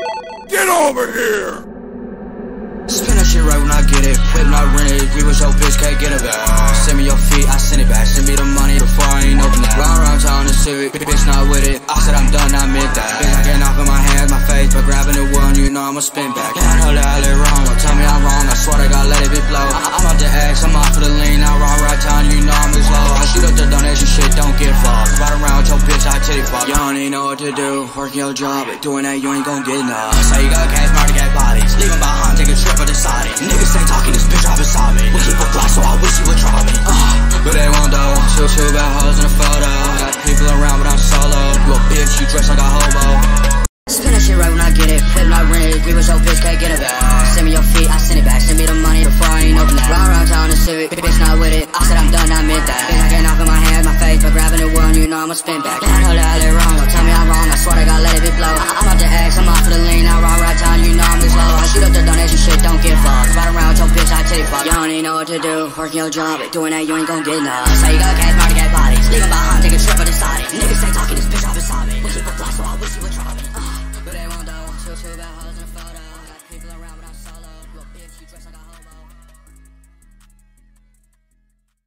Get over here! Spin that shit right when I get it. Whip not rent it. Agree with your bitch, can't get it back. Send me your feet, I send it back. Send me the money before I ain't open that. Ride around town in Civic, bitch not with it. I said I'm done, I meant that. Bitch, I can't knock in my hands, my face, but grabbing the one, you know I'm a spin back. I know that I live wrong, don't tell me I'm wrong. I swear to God, let it be blow. I'm out the X, I'm out for the lean. Now ride right town, you know I'm as low. I shoot up the donation shit, don't get fucked. Ride around with your bitch, I titty fuck. You don't even know what to do. Working your job, but doing that you ain't gon' get enough. Say you got cash, smart to get bodies. Leave 'em behind, take a trip for the side. Niggas ain't talking, this bitch right beside me. We keep a Glock, so I wish you would try me. But they won't though. Two bad hoes in a photo. Got people around, but I'm solo. You a bitch, you dress like a hobo. Spin that shit right when I get it. Whip not rent it. Agree with your bitch, can't get it back. Send me your feet, I send it back. Send me the money before I ain't open that. Ride around town in Civic, bitch not with it. I said I'm done, I meant that. Bitch, I can't knock in my hands, my face, but grabbing the one, you know I'm a spin back. I know that I live wrong, don't tell me I'm wrong. I swear to God, let it be blow. I'm out the X, I'm out for the lean. Now ride right town, you know I'm as low. I shoot up the donation shit, don't get fucked. Ride around with your bitch, I titty fuck. You don't even know what to do. Working your job, but doing that you ain't gon' get enough. Say you got cash, smart to get bodies. Leave 'em behind, take a trip for the side.